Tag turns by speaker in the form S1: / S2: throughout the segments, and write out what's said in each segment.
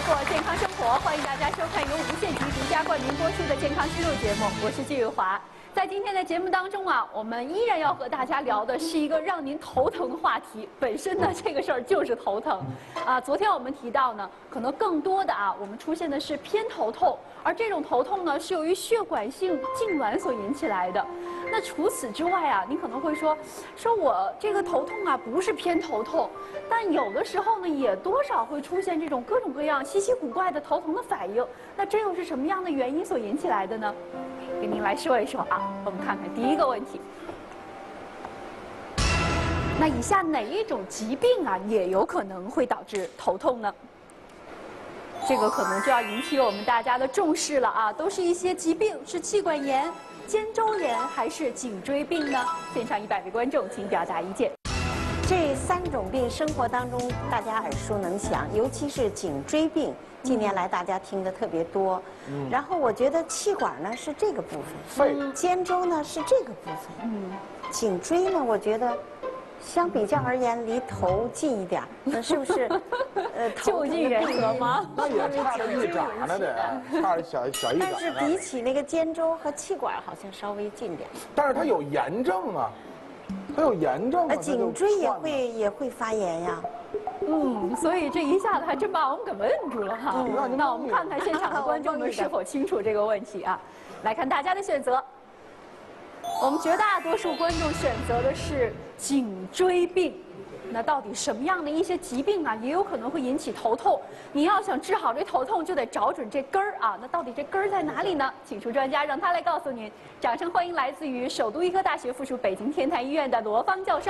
S1: 过健康生活，欢迎大家收看由无线极独家冠名播出的健康之路节目，我是季玉华。在今天的节目当中啊，我们依然要和大家聊的是一个让您头疼的话题。本身呢，这个事儿就是头疼啊。昨天我们提到呢，可能更多的我们出现的是偏头痛，而这种头痛呢，是由于血管性痉挛所引起来的。那除此之外啊，你可能会说我这个头痛啊，不是偏头痛，但有的时候呢，也多少会出现这种各种各样稀奇古怪的头疼的反应。那这又是什么样的原因所引起来的呢？给您来说一说啊。我们看看第一个问题。那以下哪一种疾病啊，也有可能会导致头痛呢？这个可能就要引起我们大家的重视了啊，都是一些疾病，是气管炎、肩周炎还是颈椎病呢？现场100位观众请表达意见。
S2: 这3种病生活当中大家耳熟能详，尤其是颈椎病，近年来大家听得特别多。然后我觉得气管呢是这个部分，肩周呢是这个部分，颈椎呢我觉得相比较而言离头近一点，那是不是？
S1: 就近人和吗？
S3: 那也差着一掌呢得，差着小一掌。
S2: 但是比起那个肩周和气管好像稍微近点。
S3: 但是它有炎症啊。它有炎症啊，
S2: 颈椎也会发炎呀。
S1: 所以这一下子还真把我们给问住了哈。那我们看看现场的观众们是否清楚这个问题啊？来看大家的选择，我们绝大多数观众选择的是颈椎病。那到底什么样的一些疾病啊，也有可能会引起头痛？你要想治好这头痛，就得找准这根儿啊。那到底这根儿在哪里呢？请出专家，让他来告诉您。掌声欢迎来自于首都医科大学附属北京天坛医院的罗芳教授。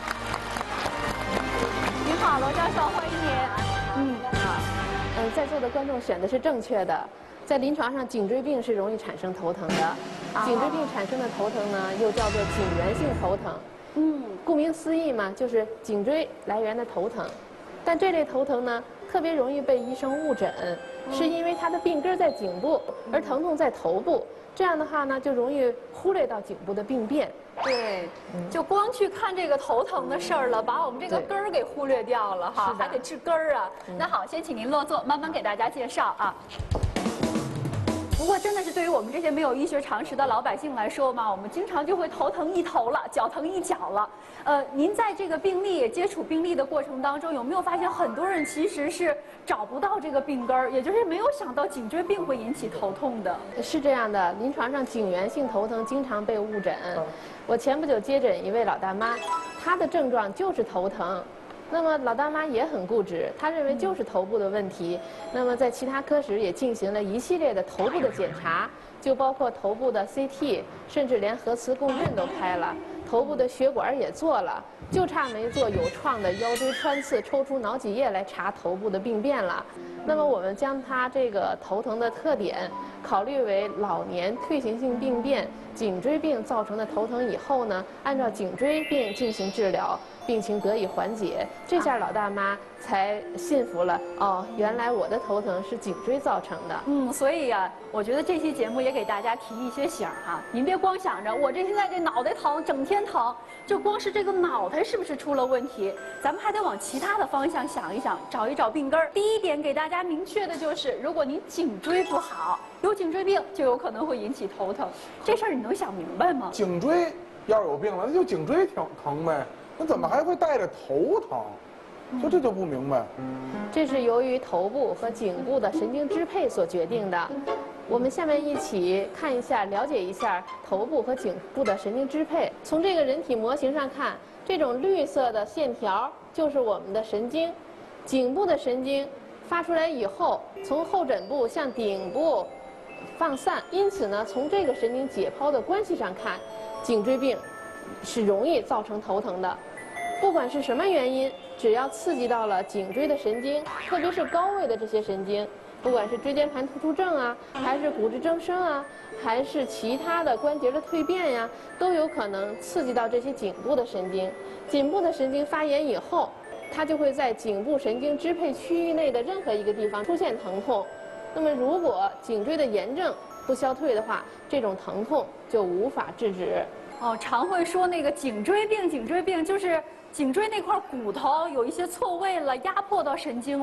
S1: 您好，罗教授，欢迎您。
S4: 在座的观众选的是正确的。在临床上，颈椎病是容易产生头疼的。颈椎病产生的头疼呢，又叫做颈源性头疼。顾名思义嘛，就是颈椎来源的头疼。但这类头疼呢，特别容易被医生误诊，是因为它的病根在颈部，而疼痛在头部。这样的话呢，就容易忽略到颈部的病变。
S1: 对，就光去看这个头疼的事儿了，把我们这个根儿给忽略掉了哈，还得治根儿啊。那好，先请您落座，慢慢给大家介绍啊。不过真的是对于我们这些没有医学常识的老百姓来说嘛，我们经常就会头疼一头了，脚疼一脚了。您在这个病例接触病例的过程当中，有没有发现很多人其实是找不到这个病根儿，也就是没有想到颈椎病会引起头痛的？
S4: 是这样的，临床上颈源性头疼经常被误诊。我前不久接诊一位老大妈，她的症状就是头疼。那么老大妈也很固执，她认为就是头部的问题。那么在其他科室也进行了一系列的头部的检查，就包括头部的 CT， 甚至连核磁共振都开了，头部的血管也做了，就差没做有创的腰椎穿刺抽出脑脊液来查头部的病变了。那么我们将她这个头疼的特点考虑为老年退行性病变、颈椎病造成的头疼以后呢，按照颈椎病进行治疗，病情得以缓解。这下老大妈才信服了，哦，原来我的头疼是颈椎造成的。
S1: 所以呀，我觉得这期节目也给大家提一些醒哈。您别光想着我现在这脑袋疼，整天疼，就光是这个脑袋是不是出了问题，咱们还得往其他的方向想一想，找一找病根儿。第一点给大家明确的就是，如果您颈椎不好，有颈椎病就有可能会引起头疼。这事儿你能想明白吗？
S3: 颈椎要是有病了，那就颈椎疼呗，那怎么还会带着头疼？这就不明白。
S4: 这是由于头部和颈部的神经支配所决定的。我们下面一起看一下，了解一下头部和颈部的神经支配。从这个人体模型上看，这种绿色的线条就是我们的神经。颈部的神经发出来以后，从后枕部向顶部放散，因此呢，从这个神经解剖的关系上看，颈椎病是容易造成头疼的。不管是什么原因，只要刺激到了颈椎的神经，特别是高位的这些神经，不管是椎间盘突出症啊，还是骨质增生啊，还是其他的关节的蜕变呀，都有可能刺激到这些颈部的神经。颈部的神经发炎以后，它就会在颈部神经支配区域内的任何一个地方出现疼痛。那么如果颈椎的炎症不消退的话，这种疼痛就无法制止。
S1: 常会说那个颈椎病，颈椎病就是颈椎那块骨头有一些错位了，压迫到神经了。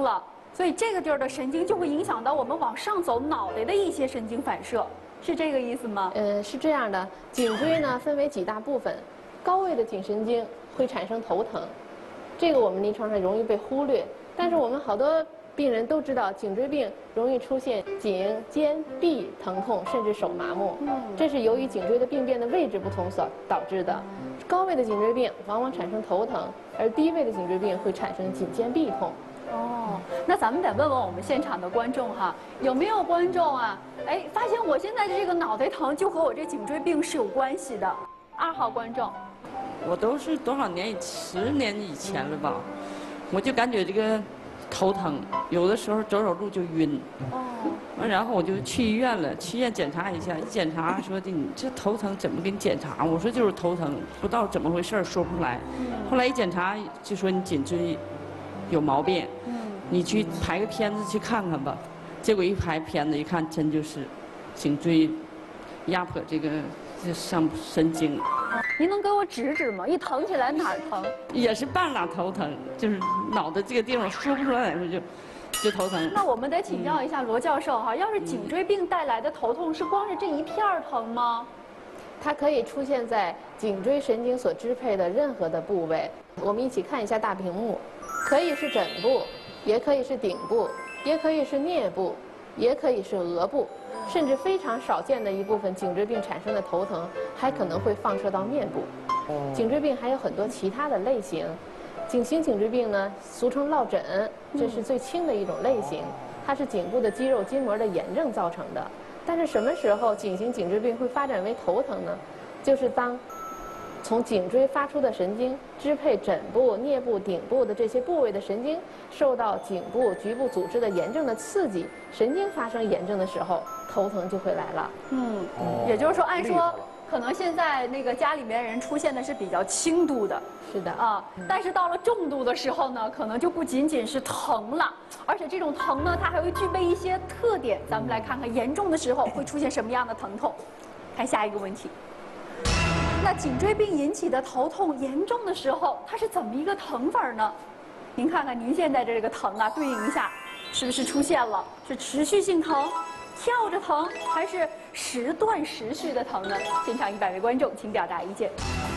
S1: 所以这个地儿的神经就会影响到我们往上走脑袋的一些神经反射，是这个意思吗？
S4: 是这样的，颈椎呢分为几大部分，高位的颈神经会产生头疼，这个我们临床上容易被忽略，但是我们好多病人都知道，颈椎病容易出现颈、肩、臂疼痛，甚至手麻木。这是由于颈椎的病变的位置不同所导致的。高位的颈椎病往往产生头疼，而低位的颈椎病会产生颈肩臂痛。
S1: 哦，那咱们得问问我们现场的观众哈，有没有观众啊？哎，发现我现在的这个脑袋疼就和我这颈椎病是有关系的。2号观众，
S5: 我都是多少年10年以前了吧，我就感觉这个头疼，有的时候走路就晕。然后我就去医院了，去医院检查一下，一检查说的你这头疼怎么给你检查？我说就是头疼，不知道怎么回事说不出来。后来一检查就说你颈椎有毛病，你去拍个片子去看看吧。结果一拍片子一看，真就是颈椎压迫这个上神经。
S1: 您能给我指指吗？一疼起来哪儿疼？
S5: 也是半拉头疼，就是脑袋这个地方说不出来，就头疼。
S1: 那我们得请教一下罗教授哈，要是颈椎病带来的头痛是光是这一片儿疼吗？
S4: 它可以出现在颈椎神经所支配的任何的部位。我们一起看一下大屏幕，可以是枕部，也可以是顶部，也可以是颞部，也可以是额部，甚至非常少见的一部分颈椎病产生的头疼，还可能会放射到面部。颈椎病还有很多其他的类型，颈型颈椎病呢，俗称落枕，这是最轻的一种类型，它是颈部的肌肉筋膜的炎症造成的。但是什么时候颈型颈椎病会发展为头疼呢？就是当从颈椎发出的神经支配枕部、颞部、顶部的这些部位的神经受到颈部局部组织的炎症的刺激，神经发生炎症的时候，头疼就会来了。
S1: 也就是说，按说可能现在那个家里面人出现的是比较轻度的，
S4: 是的
S1: 啊，但是到了重度的时候呢，可能就不仅仅是疼了，而且这种疼呢，它还会具备一些特点。咱们来看看严重的时候会出现什么样的疼痛。看下一个问题。那颈椎病引起的头痛严重的时候，它是怎么一个疼法呢？您看看您现在这个疼啊，对应一下，是不是出现了？是持续性疼、跳着疼，还是时断时续的疼呢？现场100位观众，请表达意见。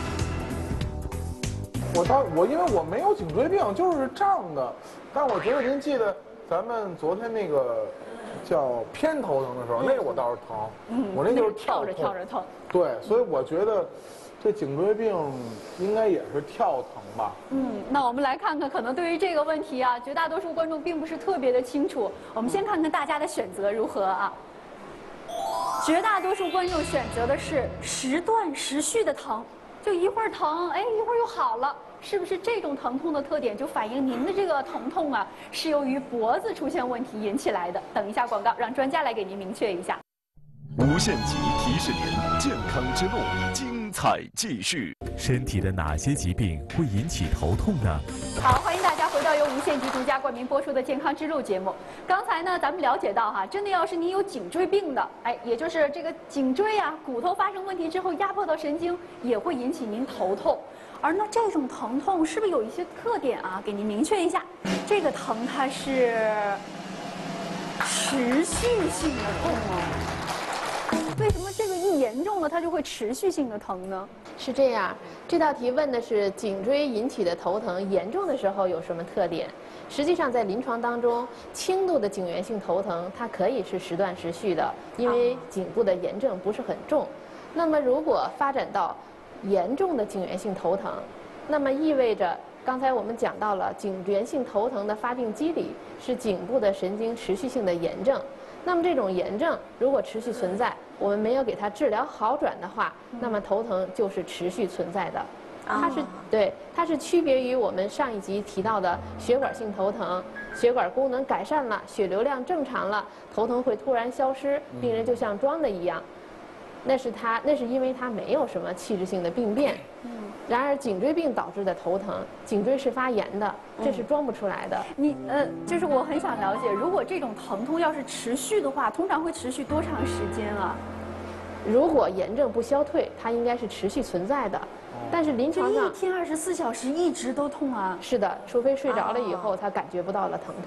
S3: 我因为我没有颈椎病，就是胀的，但我觉得您记得咱们昨天那个叫偏头疼的时候，那个我倒是疼，我那就是
S1: 跳着疼。
S3: 对，所以我觉得这颈椎病应该也是跳疼吧。
S1: 那我们来看看，可能对于这个问题啊，绝大多数观众并不是特别的清楚。我们先看看大家的选择如何啊。绝大多数观众选择的是时断时续的疼，就一会儿疼，哎，一会儿又好了。是不是这种疼痛的特点就反映您的这个疼痛啊，是由于脖子出现问题引起来的？等一下广告，让专家来给您明确一下。
S6: 无限极提示您，健康之路精彩继续。
S7: 身体的哪些疾病会引起头痛呢？
S1: 好，欢迎大家回到由无限极独家冠名播出的《健康之路》节目。刚才呢，咱们了解到哈，真的要是您有颈椎病的，哎，也就是这个颈椎啊骨头发生问题之后压迫到神经，也会引起您头痛。而呢，这种疼痛是不是有一些特点啊？给您明确一下，这个疼它是持续性的痛哦。为什么这个一严重了，它就会持续性的疼呢？
S4: 是这样，这道题问的是颈椎引起的头疼严重的时候有什么特点？实际上，在临床当中，轻度的颈源性头疼它可以是时断时续的，因为颈部的炎症不是很重。那么，如果发展到严重的颈源性头疼，那么意味着刚才我们讲到了颈源性头疼的发病机理是颈部的神经持续性的炎症。那么这种炎症如果持续存在，我们没有给它治疗好转的话，那么头疼就是持续存在的。它是区别于我们上一集提到的血管性头疼，血管功能改善了，血流量正常了，头疼会突然消失，病人就像装的一样。那是因为它没有什么器质性的病变。然而颈椎病导致的头疼，颈椎是发炎的，这是装不出来的。
S1: 就是我很想了解，如果这种疼痛要是持续的话，通常会持续多长时间啊？
S4: 如果炎症不消退，它应该是持续存在的。但是临床上
S1: 1天24小时一直都痛啊？
S4: 是的，除非睡着了以后，他感觉不到了疼痛。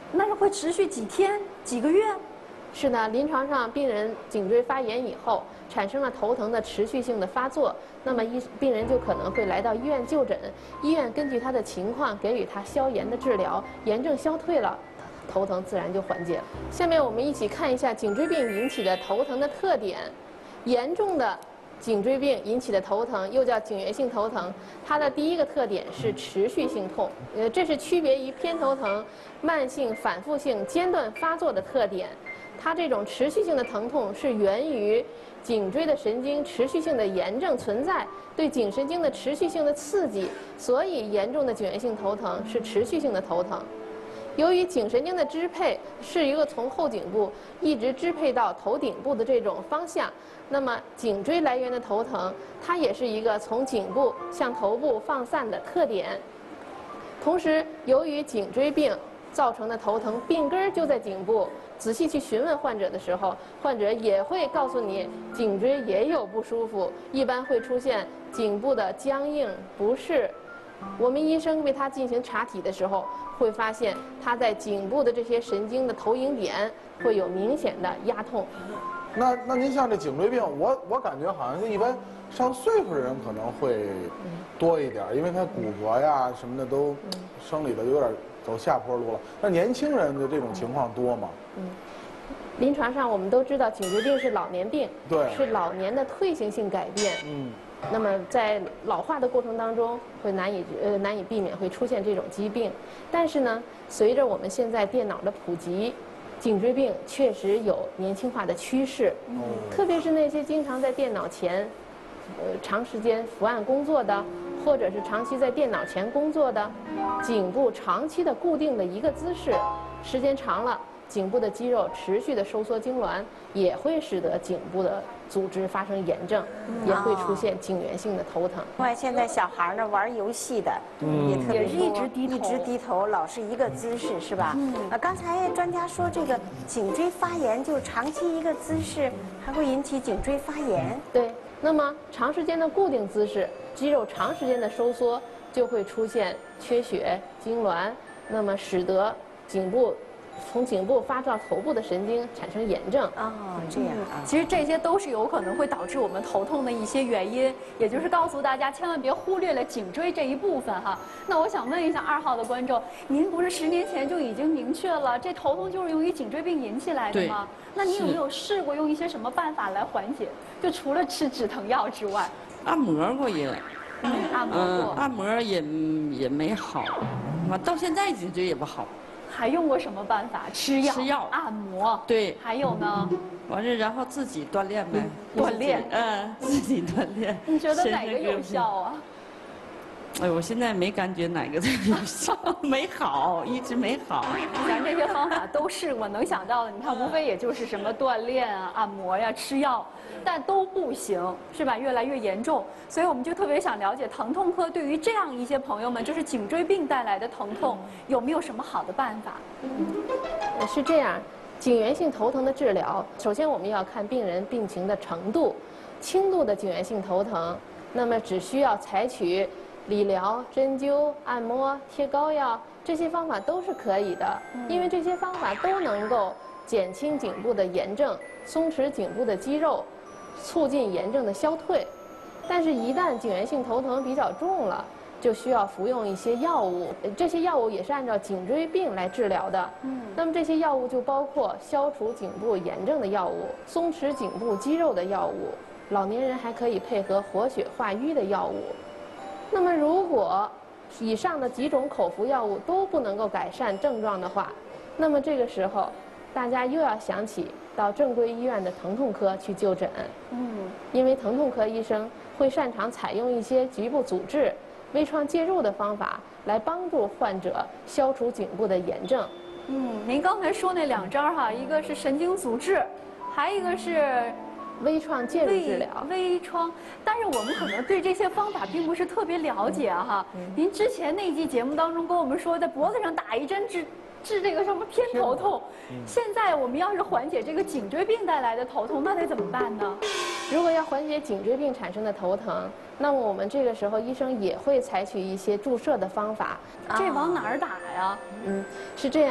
S1: 那是会持续几天、几个月？
S4: 是的，临床上病人颈椎发炎以后产生了头疼的持续性的发作，那么病人就可能会来到医院就诊，医院根据他的情况给予他消炎的治疗，炎症消退了，头疼自然就缓解了。下面我们一起看一下颈椎病引起的头疼的特点。严重的颈椎病引起的头疼又叫颈源性头疼，它的第一个特点是持续性痛，这是区别于偏头疼慢性反复性间断发作的特点。它这种持续性的疼痛是源于颈椎的神经持续性的炎症存在，对颈神经的持续性的刺激，所以严重的颈源性头疼是持续性的头疼。由于颈神经的支配是一个从后颈部一直支配到头顶部的这种方向，那么颈椎来源的头疼，它也是一个从颈部向头部放散的特点。同时，由于颈椎病造成的头疼病根就在颈部，仔细去询问患者的时候，患者也会告诉你颈椎也有不舒服，一般会出现颈部的僵硬不适。我们医生为他进行查体的时候，会发现他在颈部的这些神经的投影点会有明显的压痛。
S3: 那您像这颈椎病，我感觉好像是一般上岁数的人可能会多一点，因为他骨骼呀什么的都生理的有点走下坡路了。那年轻人的这种情况多吗？
S4: 临床上我们都知道颈椎病是老年病，
S3: 对，
S4: 是老年的退行性改变。那么在老化的过程当中，会难以避免会出现这种疾病。但是呢，随着我们现在电脑的普及，颈椎病确实有年轻化的趋势。特别是那些经常在电脑前，长时间伏案工作的，或者是长期在电脑前工作的，颈部长期的固定的一个姿势，时间长了，颈部的肌肉持续的收缩痉挛，也会使得颈部的组织发生炎症，也会出现颈源性的头疼。
S2: 另外，现在小孩呢玩游戏的也特别多，
S1: 一直低头，
S2: 老是一个姿势，是吧？刚才专家说这个颈椎发炎，就长期一个姿势还会引起颈椎发炎。
S4: 对，那么长时间的固定姿势，肌肉长时间的收缩，就会出现缺血、痉挛，那么使得从颈部发到头部的神经产生炎症。
S2: 这样啊。
S1: 其实这些都是有可能会导致我们头痛的一些原因，也就是告诉大家千万别忽略了颈椎这一部分哈。那我想问一下2号的观众，您不是10年前就已经明确了这头痛就是由于颈椎病引起来的吗？那你有没有试过用一些什么办法来缓解？就除了吃止疼药之外，
S5: 按摩过也，
S1: 按摩过，
S5: 按摩也没好，到现在颈椎也不好。
S1: 还用过什么办法？吃药、按摩。
S5: 对。
S1: 还有呢？
S5: 完了，然后自己锻炼呗。
S1: 锻炼。
S5: 自己锻炼。
S1: 你觉得哪个有效啊？
S5: 哎，我现在没感觉哪个最有效，没好，一直没好。
S1: 咱这些方法都试过，能想到的，你看，无非也就是什么锻炼啊、按摩呀、吃药，但都不行，是吧？越来越严重，所以我们就特别想了解疼痛科对于这样一些朋友们，就是颈椎病带来的疼痛，有没有什么好的办法？
S4: 是这样，颈源性头疼的治疗，首先我们要看病人病情的程度，轻度的颈源性头疼，那么只需要采取理疗、针灸、按摩、贴膏药，这些方法都是可以的，因为这些方法都能够减轻颈部的炎症，松弛颈部的肌肉，促进炎症的消退。但是，一旦颈源性头疼比较重了，就需要服用一些药物，这些药物也是按照颈椎病来治疗的。那么这些药物就包括消除颈部炎症的药物、松弛颈部肌肉的药物，老年人还可以配合活血化瘀的药物。那么，如果以上的几种口服药物都不能够改善症状的话，那么这个时候，大家又要想起到正规医院的疼痛科去就诊。因为疼痛科医生会擅长采用一些局部阻滞、微创介入的方法来帮助患者消除颈部的炎症。
S1: 您刚才说那2招哈，一个是神经阻滞，还一个是
S4: 微创介入治疗。
S1: 微创，但是我们可能对这些方法并不是特别了解哈。您之前那期节目当中跟我们说，在脖子上打一针治这个什么偏头痛，现在我们要是缓解这个颈椎病带来的头痛，那得怎么办呢？
S4: 如果要缓解颈椎病产生的头疼，那么我们这个时候医生也会采取一些注射的方法。
S1: 这往哪儿打呀？
S4: 是这样，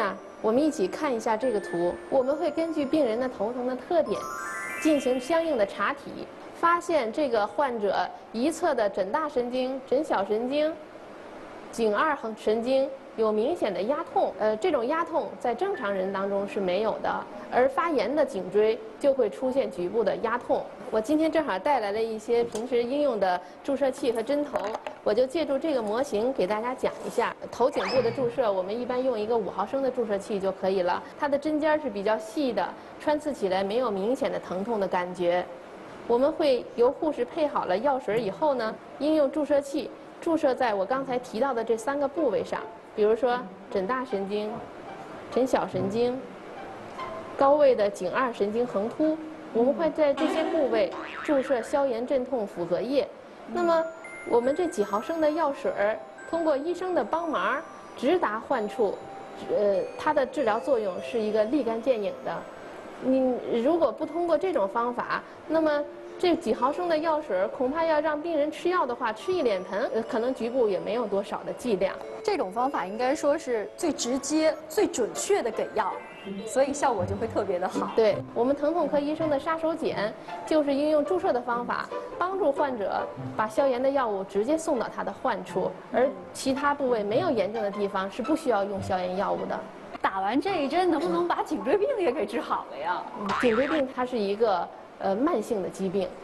S4: 我们一起看一下这个图，我们会根据病人的头疼的特点，进行相应的查体，发现这个患者一侧的枕大神经、枕小神经、颈二神经有明显的压痛，这种压痛在正常人当中是没有的，而发炎的颈椎就会出现局部的压痛。我今天正好带来了一些平时应用的注射器和针头，我就借助这个模型给大家讲一下。头颈部的注射，我们一般用一个5毫升的注射器就可以了，它的针尖是比较细的，穿刺起来没有明显的疼痛的感觉。我们会由护士配好了药水以后呢，应用注射器注射在我刚才提到的这3个部位上，比如说枕大神经、枕小神经、高位的颈二神经横突。我们会在这些部位注射消炎镇痛复合液。那么，我们这几毫升的药水儿，通过医生的帮忙，直达患处，它的治疗作用是一个立竿见影的。你如果不通过这种方法，那么这几毫升的药水恐怕要让病人吃药的话，吃一脸盆，可能局部也没有多少的剂量。
S1: 这种方法应该说是最直接、最准确的给药，所以效果就会特别的好。
S4: 对，我们疼痛科医生的杀手锏就是应用注射的方法，帮助患者把消炎的药物直接送到他的患处，而其他部位没有炎症的地方是不需要用消炎药物的。
S1: 打完这一针，能不能把颈椎病也给治好了呀？
S4: 颈椎病它是一个慢性的疾病，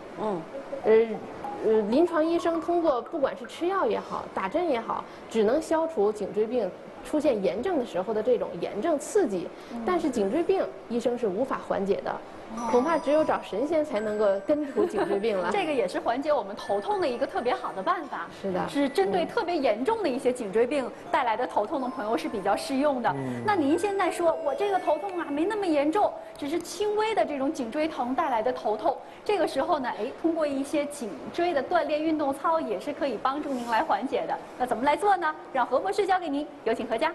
S4: 临床医生通过不管是吃药也好，打针也好，只能消除颈椎病出现炎症的时候的这种炎症刺激，但是颈椎病医生是无法缓解的，恐怕只有找神仙才能够根除颈椎病了。
S1: 这个也是缓解我们头痛的一个特别好的办法。
S4: 是的，
S1: 是针对特别严重的一些颈椎病带来的头痛的朋友是比较适用的。那您现在说我这个头痛啊没那么严重，只是轻微的这种颈椎疼带来的头痛，这个时候呢，通过一些颈椎的锻炼运动操也是可以帮助您来缓解的。那怎么来做呢？让何博士教给您，有请何佳。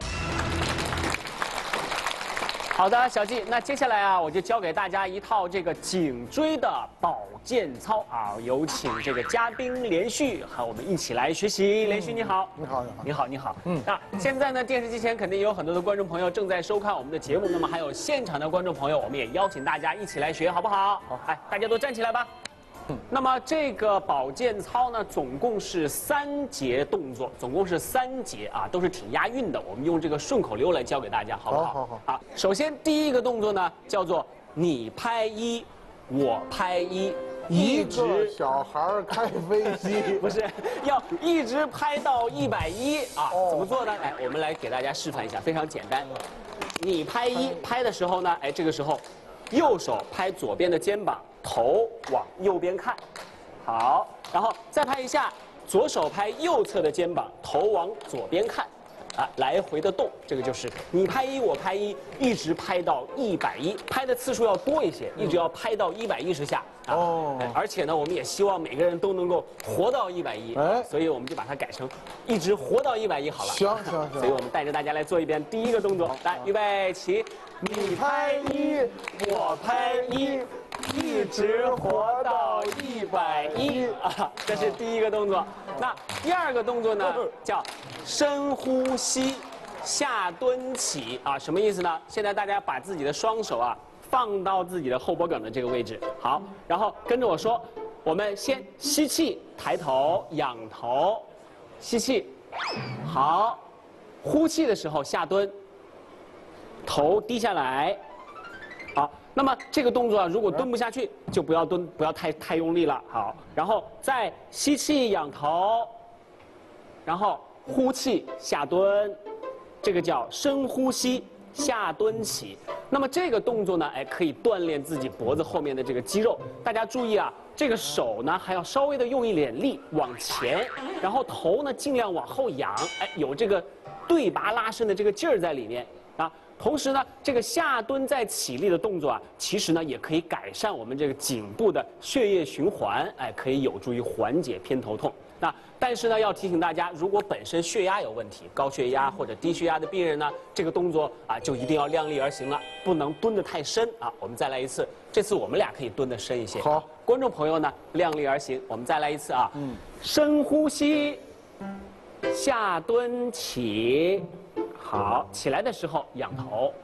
S8: 好的，小季，那接下来啊，我就教给大家一套这个颈椎的保健操啊，有请这个嘉宾连续和我们一起来学习。连续你好，
S3: 你好，你好，
S8: 你好，你好。那现在呢，电视机前肯定有很多的观众朋友正在收看我们的节目，那么还有现场的观众朋友，我们也邀请大家一起来学，好不好？好，哎，大家都站起来吧。那么这个保健操呢，总共是3节动作，总共是3节啊，都是挺押韵的。我们用这个顺口溜来教给大家，好不好？好。啊，首先第一个动作呢，叫做你拍1，我拍1，
S3: 一个小孩开飞机，
S8: 不是要一直拍到110啊？怎么做呢？哎，我们来给大家示范一下，非常简单。你拍1，拍的时候呢，哎，这个时候右手拍左边的肩膀。头往右边看，好，然后再拍一下，左手拍右侧的肩膀，头往左边看，啊，来回的动，这个就是你拍1，我拍1，一直拍到110，拍的次数要多一些，一直要拍到110下。哦，而且呢，我们也希望每个人都能够活到110，哎，所以我们就把它改成一直活到110好了。行。所以我们带着大家来做一遍第一个动作，来，预备起，你拍1，我拍1。一直活到110啊，这是第一个动作。那第二个动作呢，叫深呼吸，下蹲起啊，什么意思呢？现在大家把自己的双手啊放到自己的后脖梗的这个位置，好，然后跟着我说，我们先吸气，抬头，仰头，吸气，好，呼气的时候下蹲，头低下来，好。那么这个动作啊，如果蹲不下去，就不要蹲，不要太用力了。好，然后再吸气仰头，然后呼气下蹲，这个叫深呼吸下蹲起。那么这个动作呢，哎，可以锻炼自己脖子后面的这个肌肉。大家注意啊，这个手呢还要稍微的用一点力往前，然后头呢尽量往后仰，哎，有这个对拔拉伸的这个劲儿在里面啊。同时呢，这个下蹲再起立的动作啊，其实呢也可以改善我们这个颈部的血液循环，哎，可以有助于缓解偏头痛。那但是呢，要提醒大家，如果本身血压有问题，高血压或者低血压的病人呢，这个动作啊就一定要量力而行了，不能蹲得太深啊。我们再来一次，这次我们俩可以蹲得深一些。好，观众朋友呢，量力而行。我们再来一次啊，深呼吸，下蹲起。好，起来的时候仰头，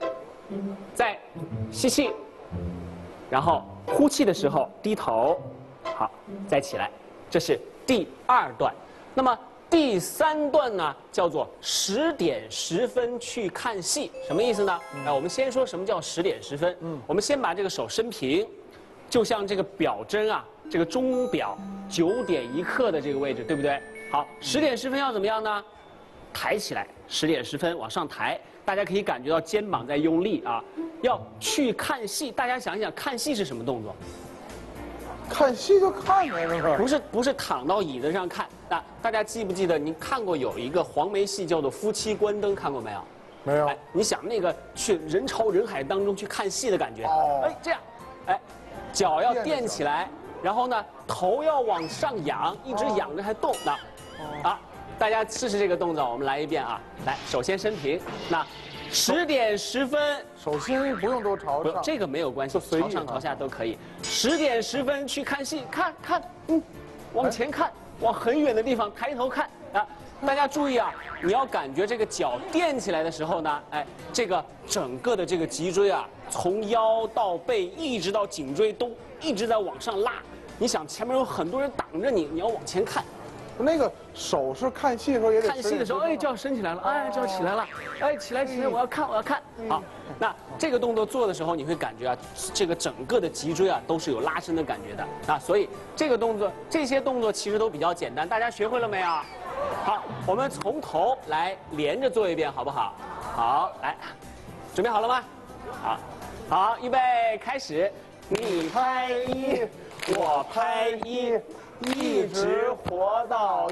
S8: 再吸气，然后呼气的时候低头，好，再起来，这是第2段。那么第3段呢，叫做10点10分去看戏，什么意思呢？我们先说什么叫10点10分。我们先把这个手伸平，就像这个表针啊，这个钟表9点1刻的这个位置，对不对？好，10点10分要怎么样呢？抬起来，10点10分往上抬，大家可以感觉到肩膀在用力啊。要去看戏，大家想一想，看戏是什么动作？
S3: 看戏就看呗，是吧？
S8: 不是躺到椅子上看。那大家记不记得您看过有一个黄梅戏叫做《夫妻关灯》，看过没有？
S3: 没有。
S8: 你想那个去人潮人海当中去看戏的感觉，这样，脚要垫起来，然后呢头要往上仰，一直仰着还动呢，大家试试这个动作，我们来一遍啊！来，首先伸平，那10点10分，
S3: 手心不用都朝上，
S8: 这个没有关系，朝上朝下都可以。10点10分去看戏，看，往前看，往很远的地方抬头看啊！大家注意啊，你要感觉这个脚垫起来的时候呢，这个整个的这个脊椎啊，从腰到背一直到颈椎都一直在往上拉。你想前面有很多人挡着你，你要往前看。
S3: 那个手是看戏的时候也得
S8: 看戏的时候，就要伸起来了，就要起来了，起来，我要看。好，那这个动作做的时候，你会感觉啊，这个整个的脊椎啊都是有拉伸的感觉的啊，所以这些动作其实都比较简单，大家学会了没有？好，我们从头来连着做一遍，好不好？好，来，准备好了吗？好，预备，开始，你拍1，我拍1。一直活到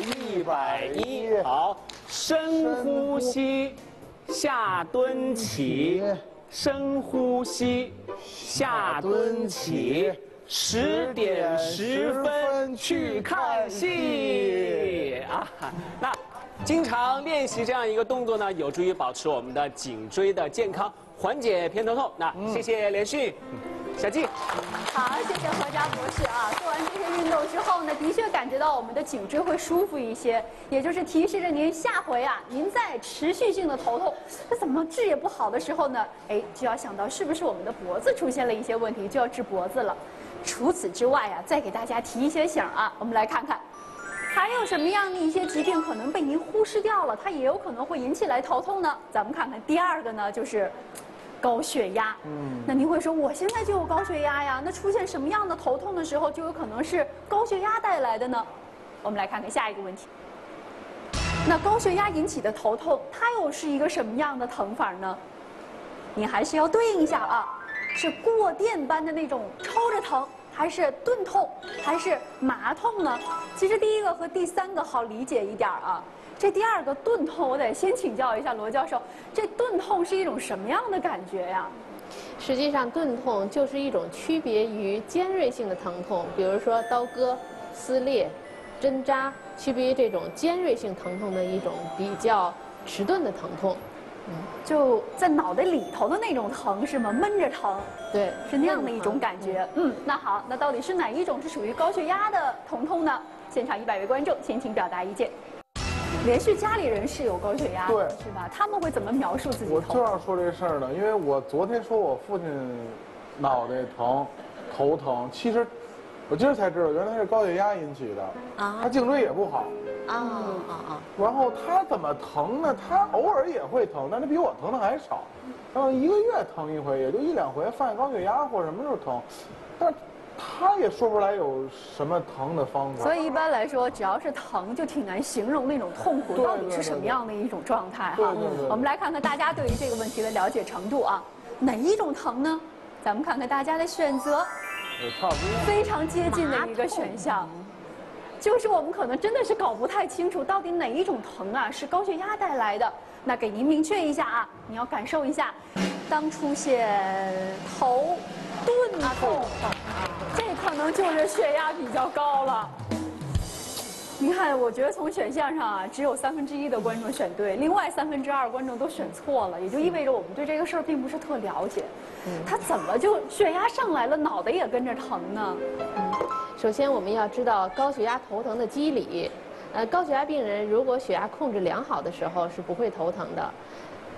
S8: 110。好，深呼吸，下蹲起，深呼吸，下蹲起。10点10分去看戏啊！那经常练习这样一个动作呢，有助于保持我们的颈椎的健康，缓解偏头痛。那谢谢连续。小季，
S1: 好，谢谢何佳博士啊！做完这些运动之后呢，的确感觉到我们的颈椎会舒服一些，也就是提示着您下回啊，您在持续性的头痛，那怎么治也不好的时候呢，就要想到是不是我们的脖子出现了一些问题，就要治脖子了。除此之外啊，再给大家提一些醒啊，我们来看看，还有什么样的一些疾病可能被您忽视掉了，它也有可能会引起来头痛呢？咱们看看第2个呢，就是高血压。那您会说我现在就有高血压呀，那出现什么样的头痛的时候就有可能是高血压带来的呢？我们来看看下一个问题。那高血压引起的头痛，它又是一个什么样的疼法呢？您还是要对应一下啊，是过电般的那种抽着疼，还是钝痛，还是麻痛呢？其实第1个和第3个好理解一点啊。这第2个钝痛，我得先请教一下罗教授，这钝痛是一种什么样的感觉呀？
S4: 实际上，钝痛就是一种区别于尖锐性的疼痛，比如说刀割、撕裂、针扎，区别于这种尖锐性疼痛的一种比较迟钝的疼痛。
S1: 就在脑袋里头的那种疼是吗？闷着疼，
S4: 对，
S1: 是那样的一种感觉。那好，那到底是哪一种是属于高血压的疼痛呢？现场100位观众先请表达意见。连续家里人是有高血压的，
S3: 对，
S1: 是吧？他们会怎么描述自己？
S3: 我正要说这事儿呢，因为我昨天说我父亲脑袋疼、头疼，其实我今儿才知道，原来是高血压引起的。他颈椎也不好。然后他怎么疼呢？他偶尔也会疼，但是比我疼的还少。然后1个月疼一回，也就1、2回，犯高血压或者什么时候疼，但他也说不出来有什么疼的方法。
S1: 所以一般来说，只要是疼，就挺难形容那种痛苦到底是什么样的一种状态哈。我们来看看大家对于这个问题的了解程度啊，哪一种疼呢？咱们看看大家的选择，
S3: 也差不多，
S1: 非常接近的一个选项。就是我们可能真的是搞不太清楚，到底哪一种疼啊是高血压带来的。那给您明确一下啊，你要感受一下，当出现头钝痛，这可能就是血压比较高了。你看，我觉得从选项上啊，只有1/3的观众选对，另外2/3观众都选错了，也就意味着我们对这个事儿并不是特了解。他怎么就血压上来了，脑袋也跟着疼呢？
S4: 首先我们要知道高血压头疼的机理。高血压病人如果血压控制良好的时候是不会头疼的。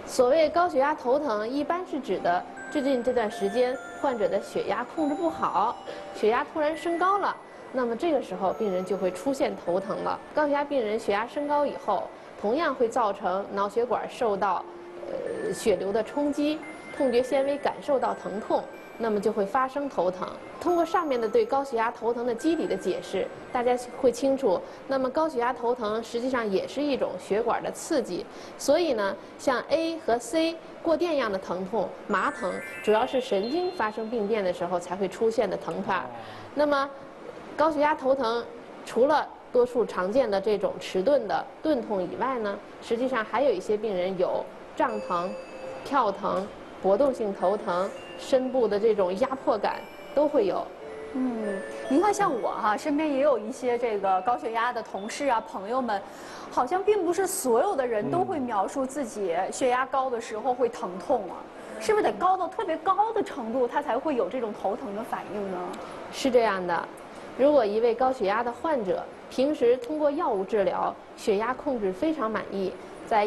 S4: 所谓高血压头疼，一般是指的最近这段时间患者的血压控制不好，血压突然升高了，那么这个时候病人就会出现头疼了。高血压病人血压升高以后，同样会造成脑血管受到血流的冲击，痛觉纤维感受到疼痛，那么就会发生头疼。通过上面的对高血压头疼的机理的解释，大家会清楚，那么高血压头疼实际上也是一种血管的刺激，所以呢，像 A 和 C 过电样的疼痛、麻疼，主要是神经发生病变的时候才会出现的疼法。那么，高血压头疼除了多数常见的这种迟钝的钝痛以外呢，实际上还有一些病人有胀疼、跳疼、搏动性头疼、身部的这种压迫感都会有。
S1: 您看像我哈，身边也有一些这个高血压的同事啊、朋友们，好像并不是所有的人都会描述自己血压高的时候会疼痛啊，是不是得高到特别高的程度，他才会有这种头疼的反应呢？
S4: 是这样的，如果一位高血压的患者平时通过药物治疗，血压控制非常满意，在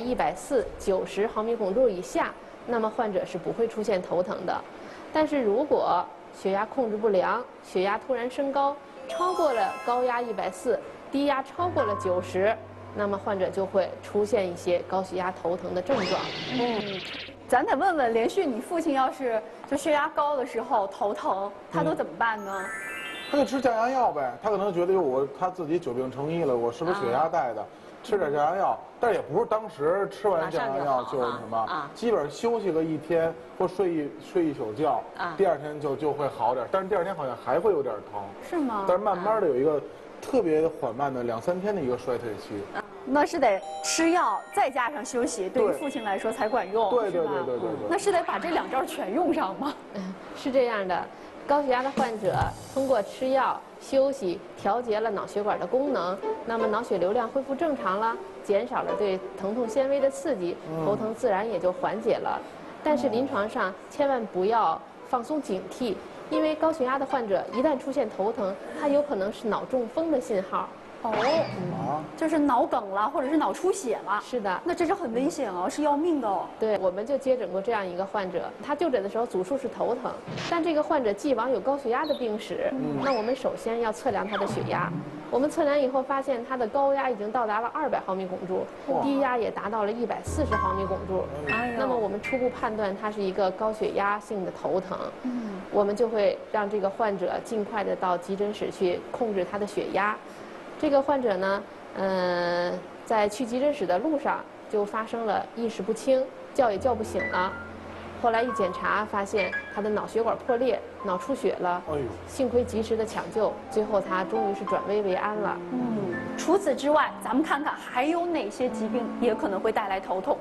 S4: 140/90毫米汞柱以下，那么患者是不会出现头疼的。但是如果血压控制不良，血压突然升高，超过了高压140，低压超过了90，那么患者就会出现一些高血压头疼的症状。
S1: 咱得问问连续，你父亲要是就血压高的时候头疼，他都怎么办呢？
S3: 他就吃降压药呗。他可能觉得他自己久病成医了，我是不是血压带的？吃点降压药，但是也不是当时吃完降压药就什么，基本上休息个1天或睡一宿觉，第二天就会好点，但是第二天好像还会有点疼。
S1: 是吗？
S3: 但是慢慢的有一个特别缓慢的2、3天的一个衰退期。
S1: 那是得吃药再加上休息，对于父亲来说才管用，
S3: 对。
S1: 那是得把这2招全用上吗？
S4: 是这样的，高血压的患者通过吃药、休息，调节了脑血管的功能，那么脑血流量恢复正常了，减少了对疼痛纤维的刺激，头疼自然也就缓解了。但是临床上千万不要放松警惕，因为高血压的患者一旦出现头疼，它有可能是脑中风的信号。
S1: 就是脑梗了，或者是脑出血了。
S4: 是的，
S1: 那这是很危险哦，是要命的哦。
S4: 对，我们就接诊过这样一个患者，他就诊的时候主诉是头疼，但这个患者既往有高血压的病史，那我们首先要测量他的血压。我们测量以后发现他的高压已经到达了200毫米汞柱，低压也达到了140毫米汞柱。那么我们初步判断他是一个高血压性的头疼。我们就会让这个患者尽快的到急诊室去控制他的血压。这个患者呢，在去急诊室的路上就发生了意识不清，叫也叫不醒了。后来一检查，发现他的脑血管破裂，脑出血了。幸亏及时的抢救，最后他终于是转危为安了。
S1: 除此之外，咱们看看还有哪些疾病也可能会带来头痛。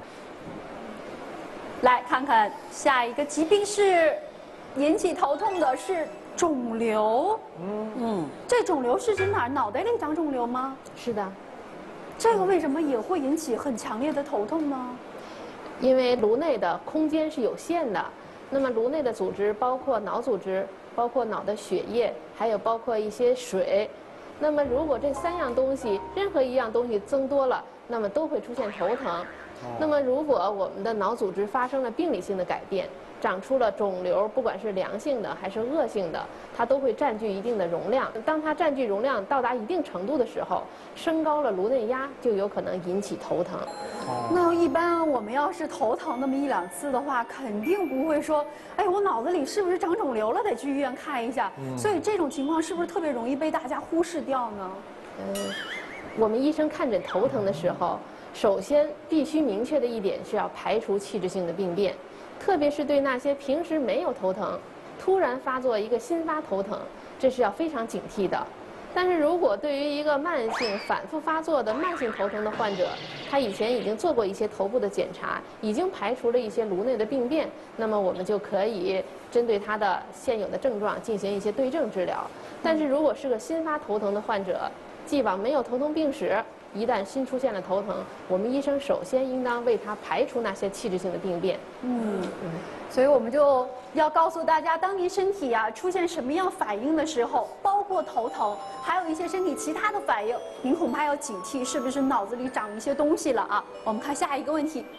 S1: 来看看下一个疾病是引起头痛的是肿瘤。这肿瘤是指哪儿？脑袋里长肿瘤吗？
S4: 是的。
S1: 这个为什么也会引起很强烈的头痛呢？
S4: 因为颅内的空间是有限的，那么颅内的组织包括脑组织，包括脑的血液，还有包括一些水。那么如果这3样东西任何一样东西增多了，那么都会出现头疼。那么如果我们的脑组织发生了病理性的改变，长出了肿瘤，不管是良性的还是恶性的，它都会占据一定的容量。当它占据容量到达一定程度的时候，升高了颅内压，就有可能引起头疼。
S1: 那一般我们要是头疼那么1、2次的话，肯定不会说，哎，我脑子里是不是长肿瘤了，得去医院看一下。所以这种情况是不是特别容易被大家忽视掉呢？
S4: 我们医生看诊头疼的时候，首先必须明确的一点是要排除器质性的病变。特别是对那些平时没有头疼，突然发作一个新发头疼，这是要非常警惕的。但是如果对于一个慢性反复发作的慢性头疼的患者，他以前已经做过一些头部的检查，已经排除了一些颅内的病变，那么我们就可以针对他的现有的症状进行一些对症治疗。但是如果是个新发头疼的患者，既往没有头痛病史，一旦新出现了头疼，我们医生首先应当为他排除那些器质性的病变。
S1: 所以我们就要告诉大家，当您身体出现什么样反应的时候，包括头疼，还有一些身体其他的反应，您恐怕要警惕是不是脑子里长一些东西了啊。我们看下一个问题。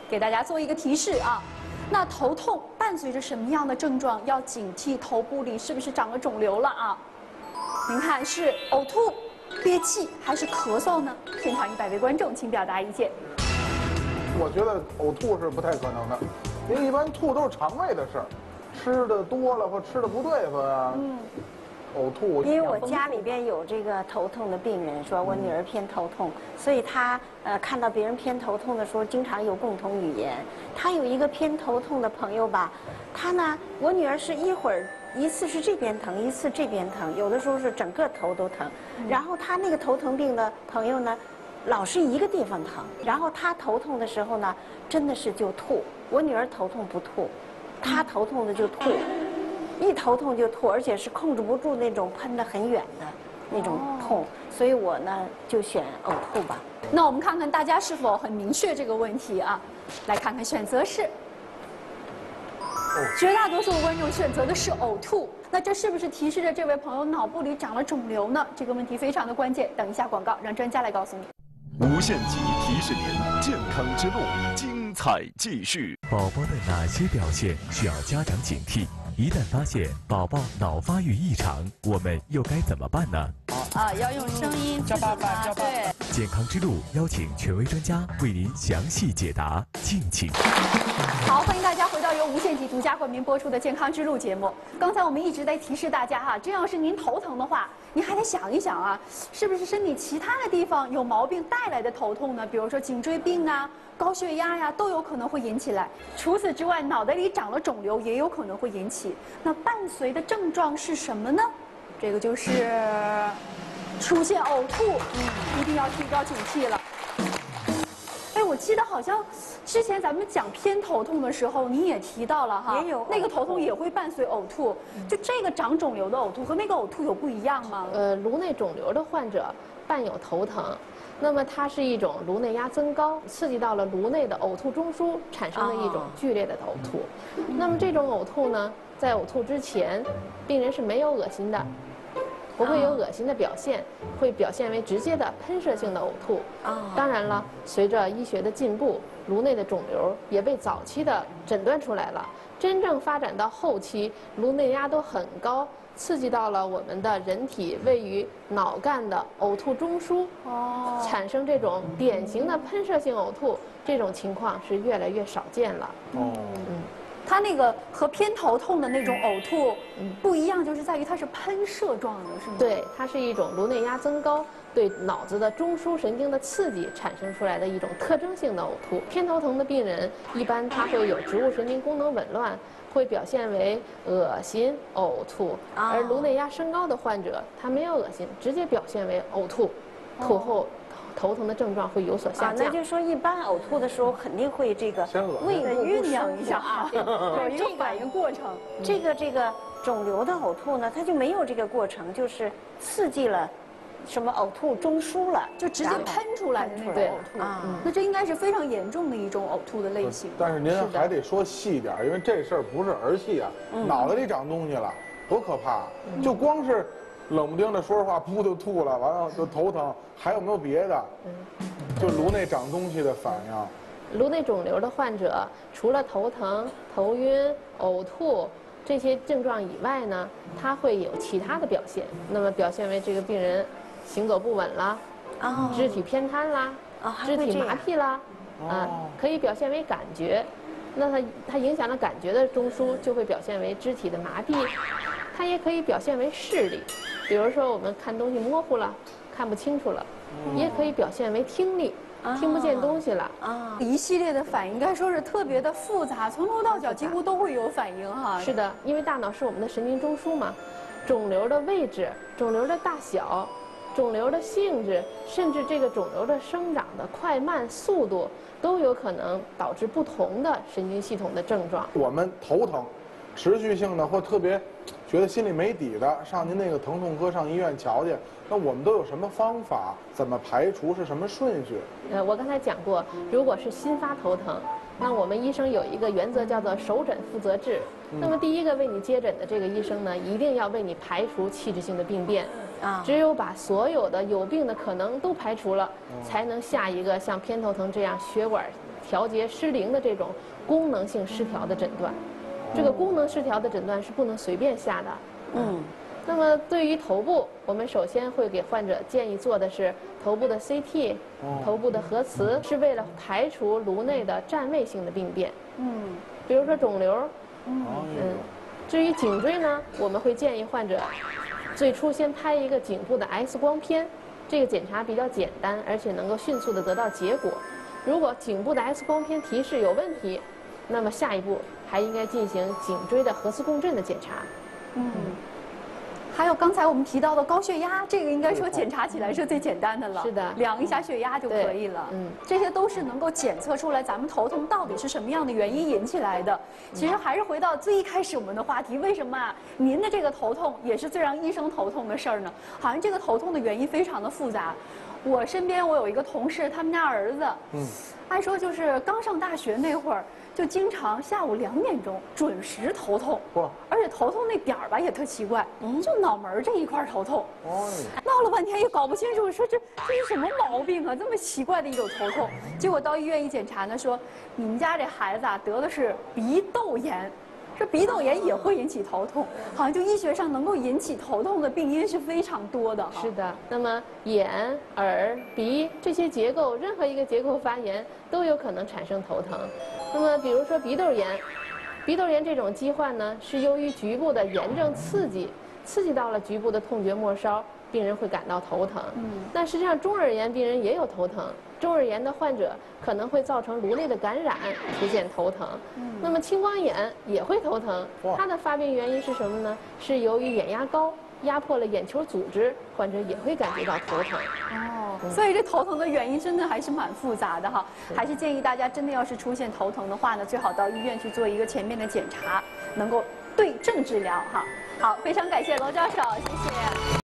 S1: 给大家做一个提示啊。那头痛伴随着什么样的症状？要警惕头部里是不是长了肿瘤了啊？您看是呕吐、憋气还是咳嗽呢？现场100位观众，请表达意见。
S3: 我觉得呕吐是不太可能的，因为一般吐都是肠胃的事儿，吃的多了或吃的不对付呀。呕吐。
S2: 因为我家里边有这个头痛的病人，说我女儿偏头痛，所以她看到别人偏头痛的时候，经常有共同语言。她有一个偏头痛的朋友吧，她呢，我女儿是一次是这边疼，一次这边疼，有的时候是整个头都疼。然后她那个头疼病的朋友呢，老是一个地方疼，然后她头痛的时候呢，真的是就吐。我女儿头痛不吐，她头痛的就吐。一头痛就吐，而且是控制不住那种喷得很远的那种痛，所以我呢就选呕吐吧。
S1: 那我们看看大家是否很明确这个问题啊？来看看选择是，绝大多数观众选择的是呕吐。那这是不是提示着这位朋友脑部里长了肿瘤呢？这个问题非常的关键。等一下广告，让专家来告诉你。
S6: 无限极提示您，健康之路精彩继续。
S7: 宝宝的哪些表现需要家长警惕？一旦发现宝宝脑发育异常，我们又该怎么办呢？
S5: 要用声音
S8: 叫爸爸，叫爸爸。
S5: 对。
S7: 健康之路邀请权威专家为您详细解答，敬请。
S1: 好，欢迎大家回到由无限极独家冠名播出的《健康之路》节目。刚才我们一直在提示大家哈，这要是您头疼的话，您还得想一想啊，是不是身体其他的地方有毛病带来的头痛呢？比如说颈椎病啊、高血压呀，都有可能会引起来。除此之外，脑袋里长了肿瘤也有可能会引起。那伴随的症状是什么呢？这个就是出现呕吐，一定要提高警惕了。哎，我记得好像之前咱们讲偏头痛的时候，你也提到了哈，
S2: 也有
S1: 那个头痛也会伴随呕吐。就这个长肿瘤的呕吐和那个呕吐有不一样吗？
S4: 颅内肿瘤的患者伴有头疼，那么它是一种颅内压增高，刺激到了颅内的呕吐中枢，产生的一种剧烈的呕吐。那么这种呕吐呢，在呕吐之前，病人是没有恶心的。不会有恶心的表现，会表现为直接的喷射性的呕吐。当然了，随着医学的进步，颅内的肿瘤也被早期的诊断出来了。真正发展到后期，颅内压都很高，刺激到了我们的人体位于脑干的呕吐中枢，产生这种典型的喷射性呕吐，这种情况是越来越少见了。
S1: 它那个和偏头痛的那种呕吐不一样，就是在于它是喷射状的，是吗？
S4: 对，它是一种颅内压增高对脑子的中枢神经的刺激产生出来的一种特征性的呕吐。偏头疼的病人一般他会有植物神经功能紊乱，会表现为恶心、呕吐；而颅内压升高的患者，他没有恶心，直接表现为呕吐，吐后头疼的症状会有所下降。
S2: 那就是说，一般呕吐的时候肯定会这个胃部
S1: 酝酿一下啊，有一个反应过程。
S2: 这个肿瘤的呕吐呢，它就没有这个过程，就是刺激了什么呕吐中枢了，
S1: 就直接喷出来的那种呕吐啊。那这应该是非常严重的一种呕吐的类型。
S3: 但是您还得说细点，因为这事儿不是儿戏啊，脑袋里长东西了，多可怕！就光是冷不丁的说实话，噗就吐了，完了就头疼，还有没有别的？就颅内长东西的反应。
S4: 颅内肿瘤的患者，除了头疼、头晕、呕吐这些症状以外呢，他会有其他的表现。那么表现为这个病人行走不稳啦，肢体偏瘫啦，肢体麻痹啦，可以表现为感觉。那它影响了感觉的中枢，就会表现为肢体的麻痹。它也可以表现为视力，比如说我们看东西模糊了，看不清楚了，也可以表现为听力。听不见东西了
S1: 一系列的反应应该说是特别的复杂，从头到脚几乎都会有反应哈。
S4: 是的，因为大脑是我们的神经中枢嘛，肿瘤的位置、肿瘤的大小、肿瘤的性质，甚至这个肿瘤的生长的快慢速度，都有可能导致不同的神经系统的症状。
S3: 我们头疼，持续性的或特别觉得心里没底的，上您那个疼痛科上医院瞧去。那我们都有什么方法？怎么排除？是什么顺序？
S4: 我刚才讲过，如果是新发头疼，那我们医生有一个原则叫做首诊负责治。那么第一个为你接诊的这个医生呢，一定要为你排除器质性的病变。只有把所有的有病的可能都排除了，才能下一个像偏头疼这样血管调节失灵的这种功能性失调的诊断。这个功能失调的诊断是不能随便下的。那么对于头部，我们首先会给患者建议做的是头部的 CT、头部的核磁，是为了排除颅内的占位性的病变。比如说肿瘤。至于颈椎呢，我们会建议患者最初先拍一个颈部的 X 光片，这个检查比较简单，而且能够迅速的得到结果。如果颈部的 X 光片提示有问题，那么下一步还应该进行颈椎的核磁共振的检查。
S1: 还有刚才我们提到的高血压，这个应该说检查起来是最简单的了。
S4: 是的，
S1: 量一下血压就可以了。这些都是能够检测出来咱们头痛到底是什么样的原因引起来的。其实还是回到最一开始我们的话题，为什么啊？您的这个头痛也是最让医生头痛的事儿呢？好像这个头痛的原因非常的复杂。我身边我有一个同事，他们家儿子，按说就是刚上大学那会儿，就经常下午2点钟准时头痛，而且头痛那点儿吧也特奇怪，就脑门这一块头痛，闹了半天也搞不清楚，说这是什么毛病啊？这么奇怪的一种头痛，结果到医院一检查呢，说你们家这孩子啊得的是鼻窦炎。这鼻窦炎也会引起头痛，好像就医学上能够引起头痛的病因是非常多的。
S4: 是的，那么眼、耳、鼻这些结构，任何一个结构发炎都有可能产生头疼。那么比如说鼻窦炎，鼻窦炎这种疾患呢，是由于局部的炎症刺激到了局部的痛觉末梢，病人会感到头疼。但实际上中耳炎病人也有头疼。中耳炎的患者可能会造成颅内的感染，出现头疼。那么青光眼也会头疼，它的发病原因是什么呢？是由于眼压高压迫了眼球组织，患者也会感觉到头疼。
S1: 所以这头疼的原因真的还是蛮复杂的哈，还是建议大家真的要是出现头疼的话呢，最好到医院去做一个全面的检查，能够对症治疗哈。好，非常感谢娄教授，谢谢。